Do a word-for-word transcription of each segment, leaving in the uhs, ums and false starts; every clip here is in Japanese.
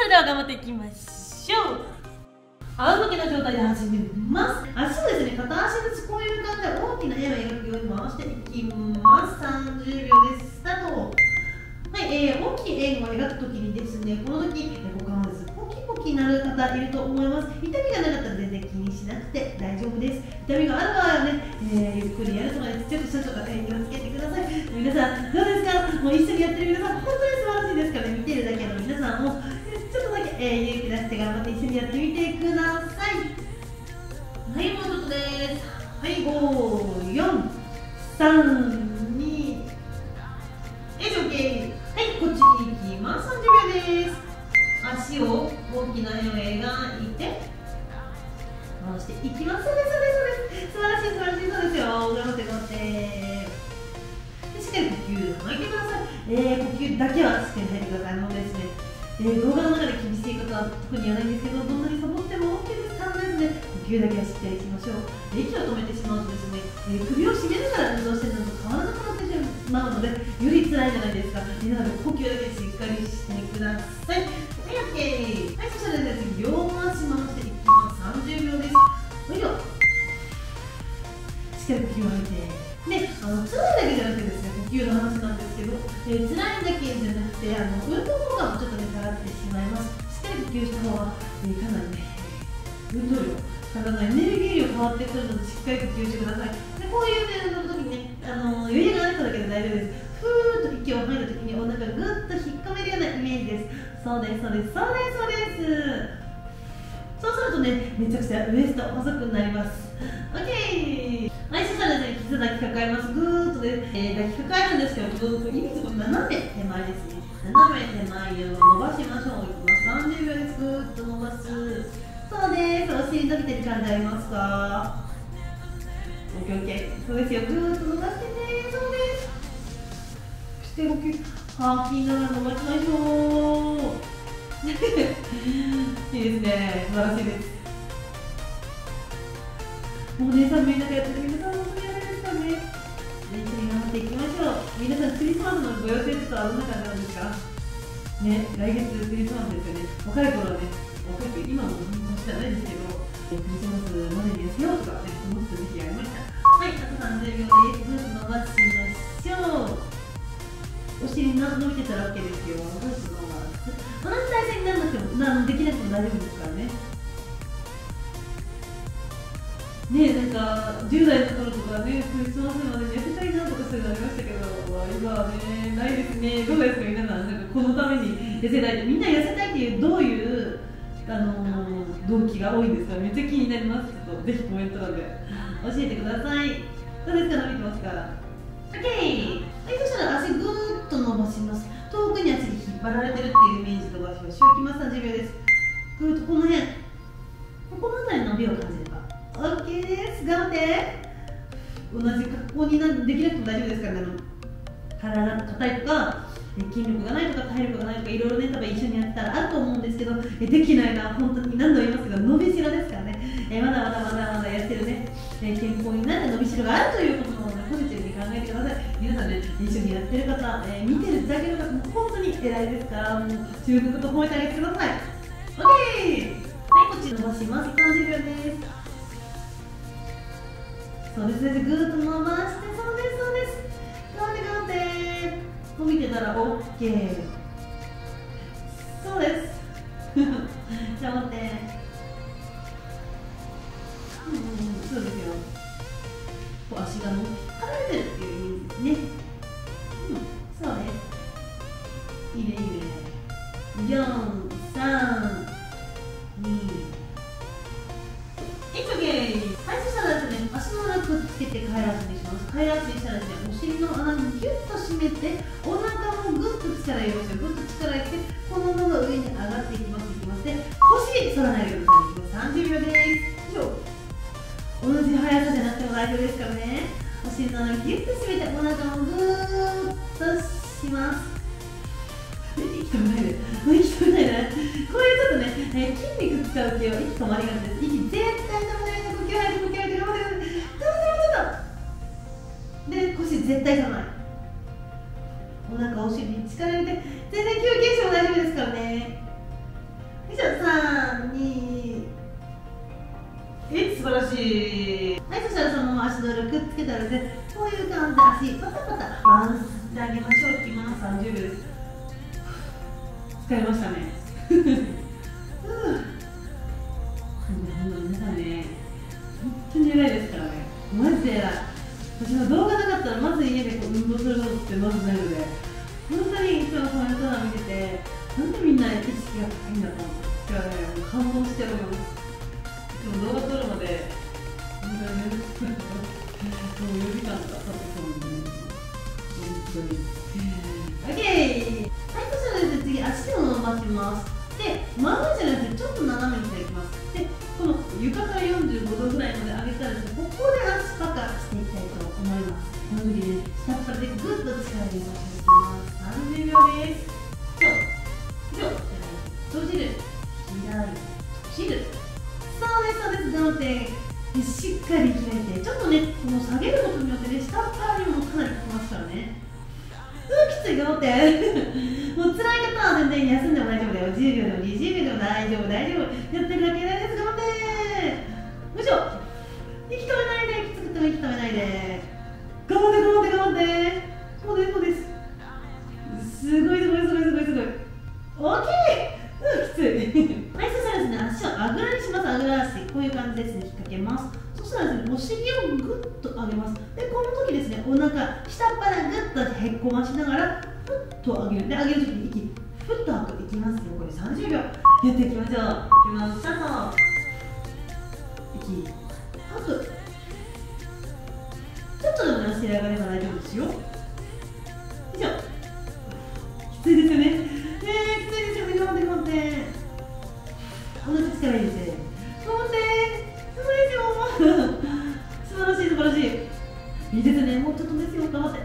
では頑張っていきましょう。仰向けの状態で始めます。足をですね、片足ずつこういう感じで大きな円を描くように回していきます。さんじゅうびょうです。スタート。はい、えー、大きい円を描くときにですね、この時、股関節ポキポキなる方いると思います。痛みがなかったら全然気にしなくて大丈夫です。痛みがある場合はね、えー、ゆっくりやるとかね、ちょっとしたとか、えー、気をつけてください。皆さん、どうですか？もう一緒にやってる皆さん、本当に素晴らしいですからね、見てるだけの皆さんも、ちょっとだけ、えー、勇気出して頑張って一緒にやってみてください。はい、もうちょっとです。はい、ご、よん、さん、に、えい、OK。はい、こっちに行きます。さんじゅうびょうです。足を大きな円を描いて、回していきます。そうです、そうです、そうです。素晴らしい、素晴らしい、そうですよ。頑張って、頑張って。でしっかり呼吸、吐いてください。えー、呼吸だけはしっかり吐いてください。あのですね、えー、動画の中で厳しいことは特にやらないんですけど、どんなにサボっても OK です。簡単ですね。呼吸だけはしっかりしましょう。息を止めてしまうとですね、えー、首を絞めながら運動してるのと変わらなくなってしまうので、より辛いじゃないですか。なので呼吸だけしっかりしてください。はい、OK。はい、そしたらですね、次、両足回していきます。さんじゅうびょうです。はいよ。しっかり呼吸を吐いて。で、あの辛いだけじゃなくてですね、呼吸の話なんですけど、えー、辛いだけじゃなくて、あの運動効果もちょっとね、下がってしまいます。しっかり呼吸した方が、えー、かなりね、運動量、体のエネルギー量変わってくるので、しっかり呼吸してください。で、こういうね、運動の時にね、あの余裕がある人だけで大丈夫です。ふーっと息を吐いた時にお腹がぐっと引っ込めるようなイメージです。そうです、そうです、そうです、そうです。そうするとね、めちゃくちゃウエスト細くなります。オッケー。はい、そしたらですね、膝抱きかかえます。ぐーっとね、えー、抱きかかえるんですけど、ずっと意味すごく斜め手前ですね。斜め手前を伸ばしましょう。いきます。さんじゅうびょうです。ぐーっと伸ばす。そうです。お尻伸びてる感じありますか？オッケーオッケー。そうですよ。ぐーっと伸ばしてね。そうです。そして呼吸、吐きながら伸ばしましょう。いいですね。素晴らしいです。もうね、寒い中やってる皆さん、本当にあれですかね。一緒に頑張っていきましょう。皆さん、クリスマスのご予定とかどんな感じなんですかね。来月クリスマスですよね。若い頃はね、若い頃、今も年じゃないですけど、クリスマスまでに痩せようとかね、思った時期がありました。はい、あとさんじゅうびょうです。ぐっと伸ばしましょう。お尻が伸びてたら OK ですよ。ぐっと伸ばす。同じ体勢にならなくても、なできなくても大丈夫ですからね。ね、なんかじゅうだいの頃とかね、クリスマスまでに痩せたいなとかそういうのありましたけど、今はね、ないですね。どうですか、皆さん、なんかこのために痩せたいって、みんな痩せたいっていう、どういうあのー、動機が多いんですか、めっちゃ気になります。ちょっとぜひコメント欄で教えてください。どうですか、伸びてますか？ OK。 はい、そしたら足ぐーっと伸ばします。遠くに足に引っ張られてるっていうイメージで伸ばしましょう。いきます。さんじゅうびょうです。ぐーっとこの辺、ここの辺りの伸びを感じれば OK です。頑張って。同じ格好になできなくても大丈夫ですからね。体が硬いとか筋力がないとか体力がないとかいろいろね、多分一緒にやったらあると思うんですけど、えできないのは本当に何度も言いますけど、伸びしろですからね。えまだまだまだまだやってるね、え健康になって伸びしろがあるということなので、ポジティブに考えてください。皆さんね、一緒にやってる方、えー、見てるだけの方も本当に偉いですから、もう中国と褒めてあげてください。 OK。 はい、こっち伸ばします。さんじゅうびょうです。そうですね、ぐーっと伸ばして、そうです、そうです。頑張って頑張って。伸びてたら OK。 そうです。じゃあ待って。うん、うん、そうですよ。こう足が伸び離れてるっていう意味ですね。うん、そうです。いいね、いいね。よん、さん、に、いち、OK。はい、そしたらですね、足の裏くっつけて帰らずにします。帰らずにしたらですね、お尻の穴にギュッと締めて、お腹もぐっと力入れますよ。ぐっと力入れて、このまま上に上がっていきます。いきますね。腰反らないようにしていきます。さんじゅうびょうです。以上。同じ速さじゃなくても大丈夫ですからね。お尻の穴をギュッと締めて、お腹もぐーっとします。息止めないで。息止めないで。こういうちょっとね、えー、筋肉使う系は息止まりがちです。息絶対止めないで、呼吸入って、呼吸入って、頑張ってください。で、腰絶対反らない。お腹、お尻に力入れて、全然休憩しても大丈夫ですからね。 ですね、こういう感じで足パタパタバランスしてあげましょう。いきます。さんじゅうびょうです。疲れましたね。皆さんね、本当に偉いですからね。マジで偉い。私の動画なかったらまず家でこう運動することってまずないので、本当にいつもコメント欄見てて、なんでみんな意識が高いんだと思って、今日はね、もう感動してるのです。でも動画撮るまで本当にね、もうよじかんとか経ってそうなんでね、本当に OK。 はい、そしたらですね、次足を伸ばします。で、真上じゃなくてちょっと斜めにしていきます。で、この床からよんじゅうごどぐらいまで上げたらですね、ここで足パカしていきたいと思います。この時に下っ腹でぐっと力入れさせていきます。さんじゅうびょうです。今日、今日、閉じる、開いて、閉じる。そうです、そうです。頑張って、しっかり開いて、ちょっとね、この下げることによってね、下っ腹にもかなり効きますからね。うん、きつい、頑張って。もう辛い方は全然休んでも大丈夫だよ。じゅうびょうでもにじゅうびょうでも大丈夫、大丈夫。やってるだけないです。頑張って。よいしょ。息止めないで、きつくても息止めないで。頑張って、頑張って、頑張って。そうです、そうです。すごい、すごい、すごい、すごい、すごい。オッケー。うん、きつい。はい、そしたらですね、足をあぐらにします。あぐら足。こういう感じですね。引っ掛けます。そしたらですね、お尻をぐっと上げます。で、この時ですね、お腹、下っ腹ぐっとへっこましながら、ふっと上げる。で、上げる時に息、ふっと吐く。いきますよ。これさんじゅうびょう。やっていきましょう。いきます。スタート。息、吐く。ちょっとでもね、足上がれば大丈夫ですよ。よいしょ。きついですよね。えー、きついですよね。頑張って、頑張って。お腹力入れて。頑張って。素晴らしい、素晴らしい。いいですね。もうちょっとですよ。頑張って。よ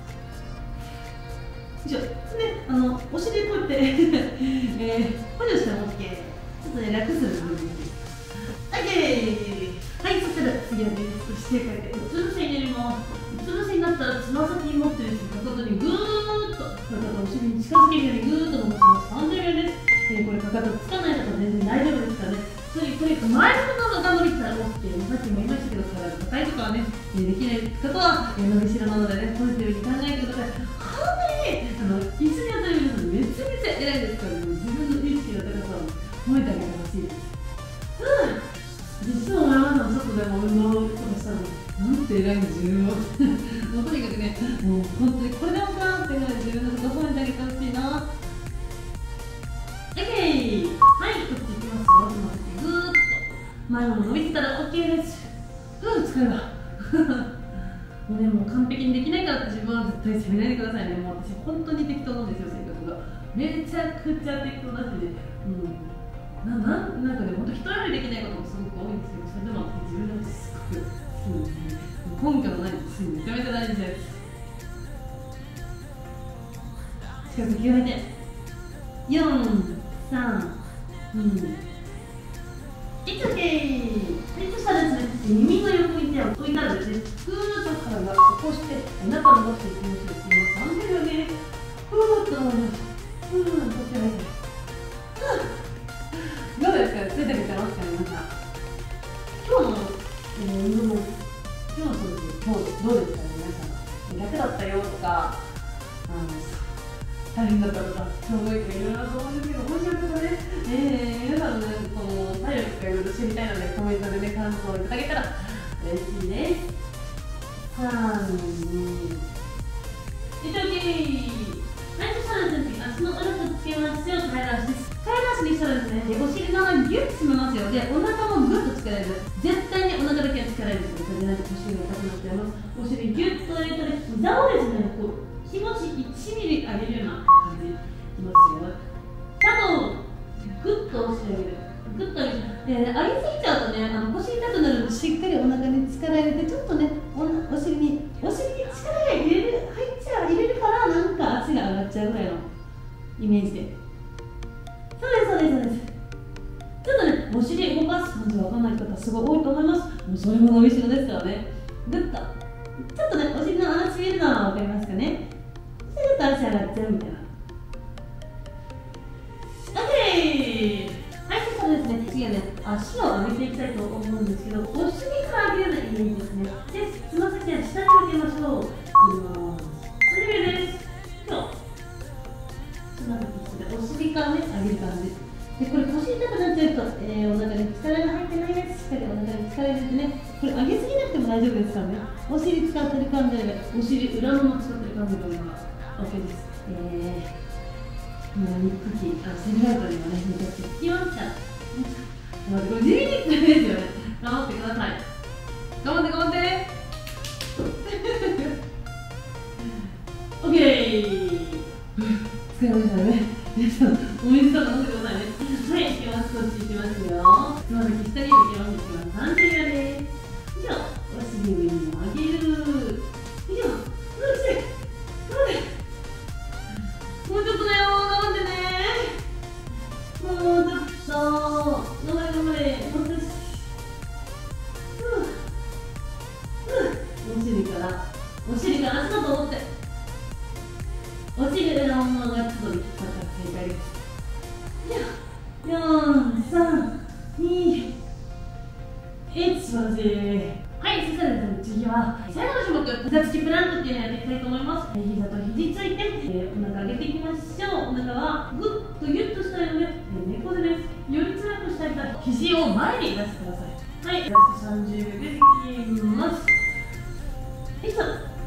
いしょ。で、あの、お尻こうやって、えー、補助したら OK。ちょっとね、楽する部分です。オッケー。はい、そしたら次はね、少し手をかけて、うつ伏せになります。うつ伏せになったら、つま先に持ってですね、かかとにぐーっと、かかとをお尻に近づけるようにぐーっと伸ばします。さんじゅうびょうです。えー、これかかとつかない方は全然大丈夫ですからね。そういう、とにかく前の方が伸びたら OK。さっきも言いましたけど、高いとかはね、えー、できない方は、えー、伸びしろなのでね、ポジティブに考えてください。本当に、あの、一緒にやってる皆さん、めちゃめちゃ偉いですから、ね、自分の意識の高さを褒めてあげてほしいです。うん。実は親のちょっとでも運動とかしたら、なんて偉いんですよ。もうとにかくね、もう本当にこれでもかっていうので自分のことを褒めてあげてほしいな。オッケー。はい、こっち行きますよ。つま先ぐーっと前も伸びてたら OK です。うん、疲れた。もうね、もう完璧にできないからって自分は絶対責めないでくださいね。もう私本当に適当なんですよ、性格が。めちゃくちゃ適当だしね。うんな, な, なんかね、本当人よりできないこともすごく多いんですけど、それでも自分のすごく好きなんですね。根拠のない自信めちゃめちゃ大事です。近づきを入れて、よん、さん、に、いち、オッケー。はい、そしたらですね、耳の横に手を置いたらですね、ふーっと体が起こして、中を伸ばしていきましょう。今さんじゅうびょうです。ふーっと伸ばします。ふーっとこっちを入れて。どうですか？ついてきてますかね、皆さん。今日の、えー、運動も、今日のそうです。今日どうですかね、皆さん。楽だったよとか、あの大変だったとか、すごいとかいろいろと思うんですけど、もしよかったらね、えー、皆さんの、ね、この体力とかいろいろ知りたいので、コメントでね、感想をいただけたら嬉しいです。さん、に、いち、オッケー。はい、そしたらですね、足の裏とつけましょう。平ら足です。平ら足にしたらですね、お尻の穴ギュッと締めますよ。で、お腹もグッと力入れる。絶対にお腹だけは力入れる。それでないと腰が痛くなっちゃいます。お尻ギュッと入れたら、膝をですね、こう気持ちいちミリ上げるような感じ。いきますよ。あと、グッと押してあげる。グッと上げて、えー、上げすぎちゃうとね、あの腰痛くなるので、しっかりお腹に力入れて、ちょっとね、お, お尻に、お尻に力が入れる、入っちゃう、入れるから、なんか足が上がっちゃうぐらいのイメージで。そうです、そうです、そうです。ちょっとね、お尻動かす感じがわかんない方すごい多いと思います。もうそれも伸びしろですからね。グッと。ちょっとね、お尻の穴閉めるのはわかりますかね。そしてちょっと足上がっちゃうみたいな。オッケー。はい、そしたらですね、次次はね、足を上げていきたいと思うんですけど、お尻から上げるのがいいんですね。で、つま先は下に向けましょう。いきます。お尻です。今日つま先お尻からね、上げる感じ。で、これ腰痛くなっちゃうと、えー、お腹に力が入ってないです。しっかりお腹に力入れてね、これ上げすぎなくても大丈夫ですからね。お尻使ってる感じで、お尻裏のまま使ってる感じで、OK です。えー、もう肉筋、あ、セルライトにもね、向かってきました。まあ、これじゅうにちですよね。頑張ってください。頑張って頑張って。オッケー。疲れましたね。皆さん、お水とか飲んでくださいね。はい、いきます。こっちいきますよ。つま先下に向けます。いきます。さんじゅうびょうです。以上、お尻上に上げる。以上、戻して。頑張って。もうちょっとだよ。頑張ってね。もうちょっと。頑張れ頑張れ。もう少し。お尻から、お尻から足だと思って。お尻裏のままがちょっと引っかかって正解です。よん、さん、に、いち、素晴らしい。はい、そしたら次は最後の種目、膝つきプランクっていうのをやっていきたいと思います。膝と肘ついて、えー、お腹上げていきましょう。お腹はぐっとギュッとしたいので、えー、猫背です。より強くしたい方、肘を前に出してください。はい、ラストさんじゅうびょうでできます。よいしょ。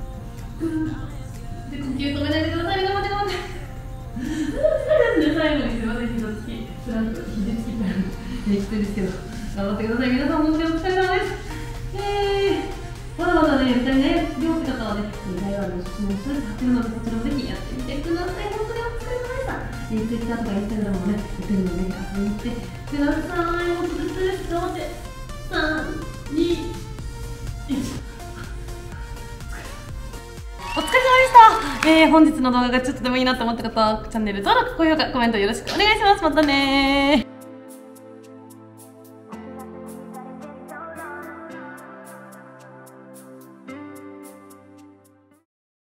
で、呼吸止めないでください。頑張って頑張って。疲れですね、最後にすいません、膝つきプランク、肘つきプランク。ね、きついですけど、頑張ってください。皆さん、本当にお疲れ様です。えー、まだまだね、やりたいね、両手方はね、概要欄におすすめして貼ってるので、こちらもぜひやってみてください。本当にお疲れ様でした。えー、Twitter とか Instagram もね、やってるので、遊びに来てください。もうちょっときついです。頑張って。さん、に、いち。お疲れ様でした。えー、本日の動画がちょっとでもいいなと思った方はチャンネル登録、高評価、コメントよろしくお願いします。またねー。